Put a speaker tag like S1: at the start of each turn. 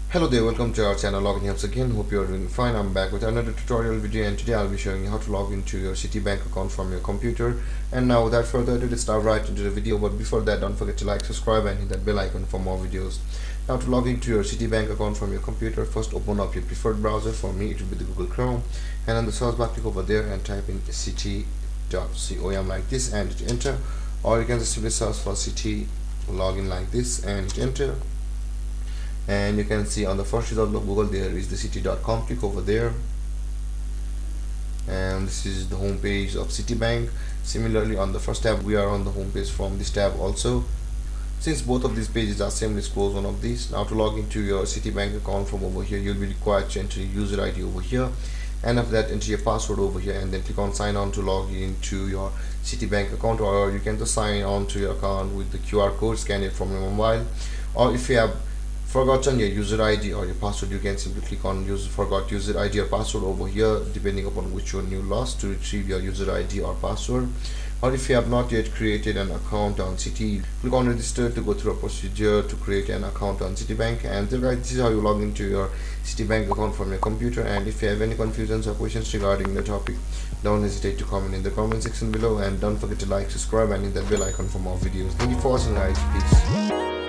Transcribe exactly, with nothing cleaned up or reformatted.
S1: Hello there, welcome to our channel Login Helps again. Hope you are doing fine. I'm back with another tutorial video, and today I'll be showing you how to log into your Citibank account from your computer. And now without further ado, let's dive right into the video. But before that, don't forget to like, subscribe and hit that bell icon for more videos. Now to log into your Citibank account from your computer, first open up your preferred browser. For me it will be the Google Chrome, and on the search bar click over there and type in citi dot com like this and hit enter, or you can just simply search for Citi login like this and hit enter. And you can see on the first result of Google there is the citi dot com. Click over there, and this is the home page of Citibank. Similarly, on the first tab we are on the home page from this tab also. Since both of these pages are same, let's close one of these. Now to log into your Citibank account from over here, you'll be required to enter your user I D over here, and after that enter your password over here, and then click on sign on to log into your Citibank account. Or you can just sign on to your account with the Q R code, scan it from your mobile. Or if you have forgotten your user I D or your password, you can simply click on use forgot user I D or password over here, depending upon which one you lost, to retrieve your user I D or password. Or if you have not yet created an account on Citi, click on register to go through a procedure to create an account on Citibank. And this is how you log into your Citibank account from your computer. And if you have any confusions or questions regarding the topic, don't hesitate to comment in the comment section below, and don't forget to like, subscribe and hit that bell icon for more videos. Thank you for watching, guys. Peace.